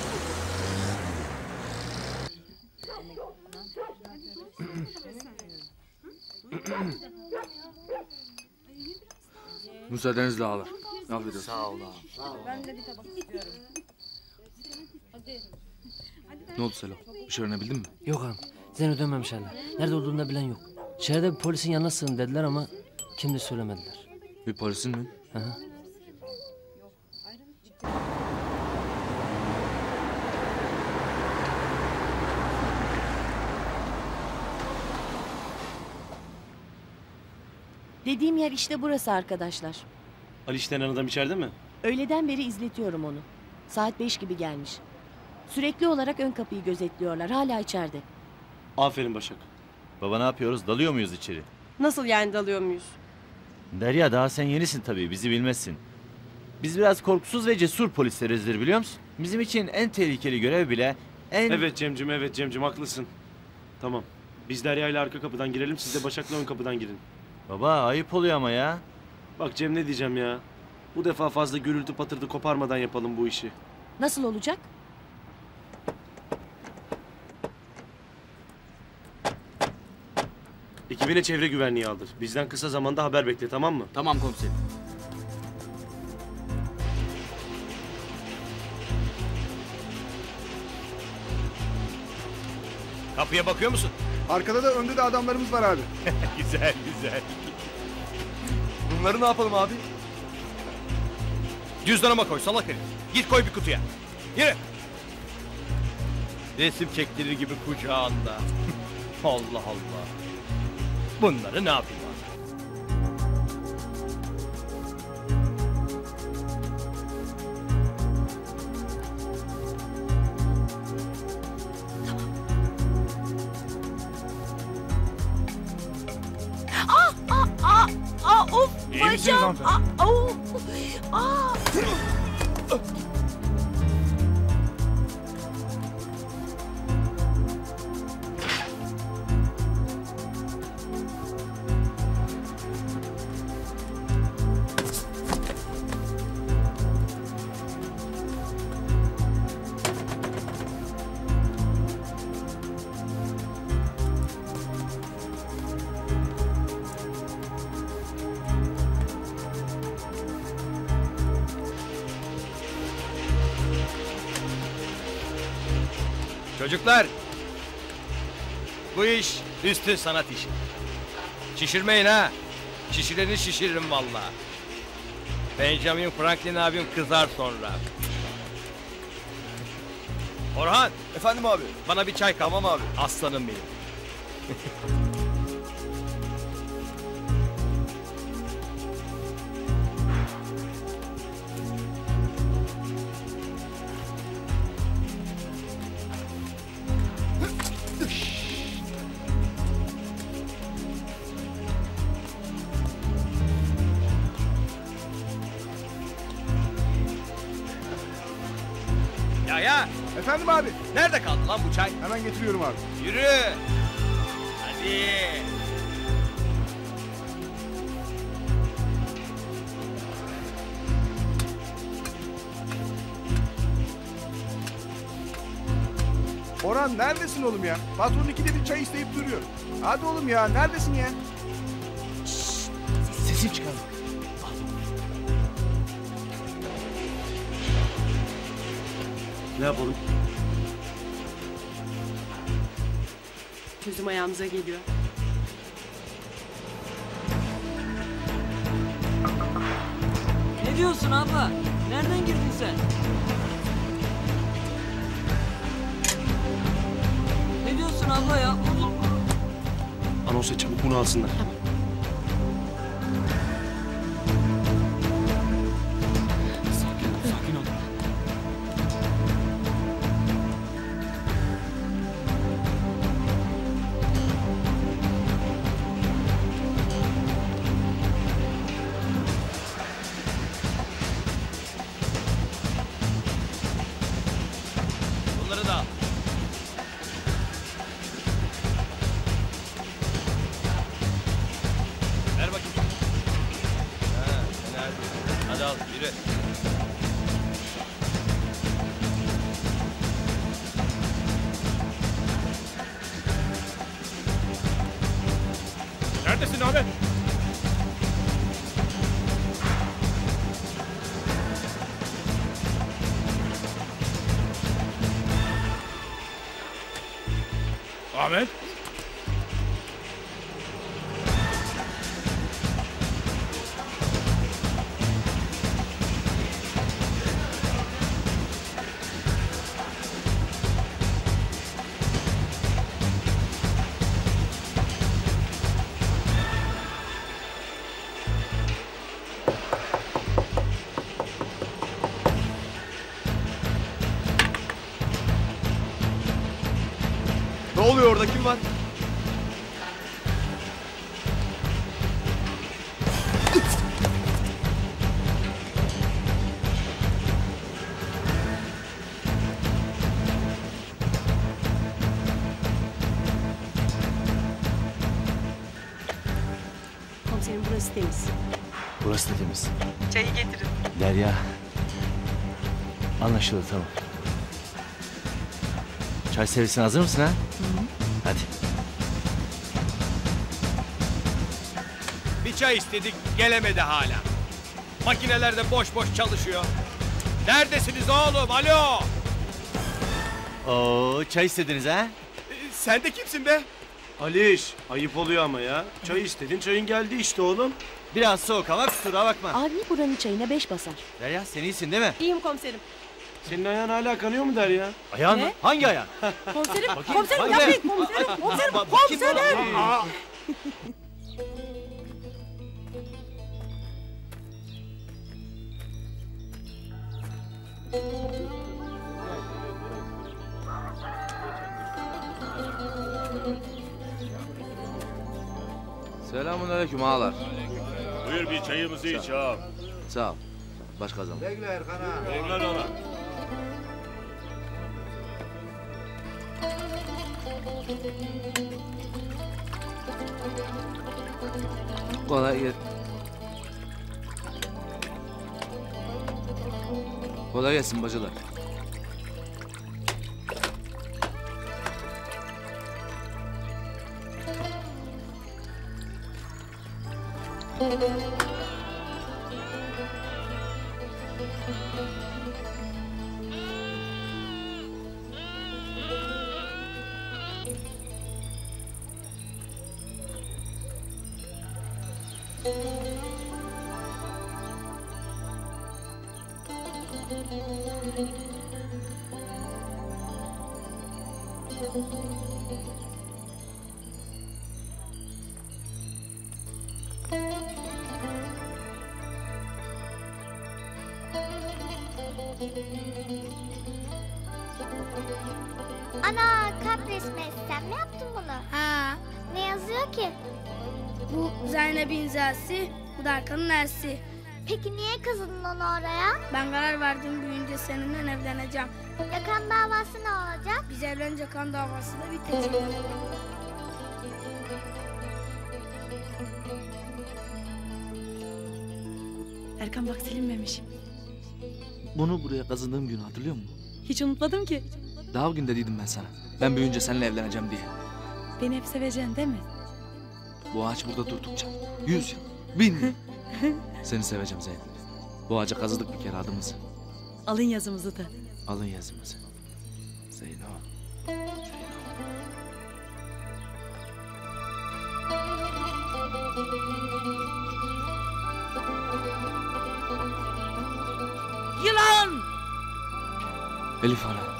Müsaadenizle ağalar. Afiyet olsun. Sağ ol ağam. Ben de bir tabak istiyorum. Hadi. Ne oldu Selo? Bir şey öğrenebildin mi? Yok ağam. Zeyno dönmemiş hala. Nerede olduğunu da bilen yok. Şehirde bir polisin yanına sığın dediler ama kim de söylemediler. Bir polisin mi? Hı hı. Dediğim yer işte burası arkadaşlar. Aliş denen adam içeride mi? Öğleden beri izletiyorum onu. Saat 5 gibi gelmiş. Sürekli olarak ön kapıyı gözetliyorlar. Hala içeride. Aferin Başak. Baba ne yapıyoruz? Dalıyor muyuz içeri? Nasıl yani, dalıyor muyuz? Derya daha sen yenisin tabii, bizi bilmezsin. Biz biraz korkusuz ve cesur polislerizdir biliyor musun? Bizim için en tehlikeli görev bile en... Evet Cemcim haklısın. Tamam. Biz Derya ile arka kapıdan girelim, siz de Başak'la ön kapıdan girin. Baba ayıp oluyor ama ya. Bak Cem, ne diyeceğim ya. Bu defa fazla gürültü patırdı koparmadan yapalım bu işi. Nasıl olacak? Ekibine çevre güvenliği aldır. Bizden kısa zamanda haber bekle, tamam mı? Tamam komiserim. Kapıya bakıyor musun? Arkada da önde de adamlarımız var abi. Güzel güzel. Bunları ne yapalım abi? Cüzdanıma koy salak herif. Git koy bir kutuya. Yürü. Resim çektirir gibi kucağında. Allah Allah. Bunları ne yapayım abi? İyi misiniz hanımefendi? Çocuklar, bu iş üstün sanat işi. Şişirmeyin ha. Şişireni şişiririm vallahi. Benjamin Franklin abim kızar sonra. Orhan. Efendim abi. Bana bir çay kap. Tamam abi. Aslanım benim. Ya. Efendim abi. Nerede kaldı lan bu çay? Hemen getiriyorum abi. Yürü. Hadi. Orhan neredesin oğlum ya? Patron ikide bir çay isteyip duruyor. Hadi oğlum ya neredesin ya? Sesi çıkar. Ne yapalım? Gözüm ayağımıza geliyor. Ne diyorsun abla? Nereden girdin sen? Ne diyorsun abla ya? Anons et çabuk bunu alsınlar. Tamam. Sakin ol. Bunları da al. Ver bakayım. Ha, fena değil. Hadi al, yürü. Neredesin Ahmet? Ahmet? Ne oluyor orada, kim var? Komiserim burası temiz. Burası da temiz. Çayı getirin. Derya. Anlaşıldı, tamam. Çay servisine hazır mısın ha? Hadi. Bir çay istedik, gelemedi hala. Makineler de boş boş çalışıyor. Neredesiniz oğlum? Alo! Oo, çay istediniz ha? Sen de kimsin be? Aliş, ayıp oluyor ama ya. Çay istedin, çayın geldi işte oğlum. Biraz soğuk hava, kusura bakma. Abi buranın çayına 5 basar. Derya, sen iyisin değil mi? İyiyim komiserim. Senin ayağın hala kanıyor mu Derya? Ayağın mı? Hangi ayağın? Komiserim, Bakayım, komiserim hangi yapmayın. ayağın? Komiserim, komiserim, Bakayım komiserim. bana. Aa! Selamünaleyküm ağalar. Buyur bir çayımızı iç ağam. Sağ ol. Başka zaman. Bekle Erkan ha. Bekle ona. Kolay gel. Kolay gelsin bacılar. Ana, kalp resmi. Sen mi yaptın bunu? Ha. Ne yazıyor ki? Bu Zeynep'in zersi, bu da Erkan'ın ersi. Peki niye kazıdın onu oraya? Ben karar verdim büyüyünce seninle evleneceğim. Ya kan davası ne olacak? Biz evlenince kan davası da bitecek. Erkan bak silinmemiş. Bunu buraya kazındığım günü hatırlıyor musun? Hiç unutmadım ki. Daha bugün dediydim ben sana. Ben büyüyünce seninle evleneceğim diye. Beni hep seveceksin değil mi? Bu ağaç burada durdukça 100 yıl, 1000 yıl seni seveceğim Zeynep. Bu ağaca kazıdık bir kere adımızı. Alın yazımızı da. Alın yazımızı. Zeyno. Yılan! Elif ana.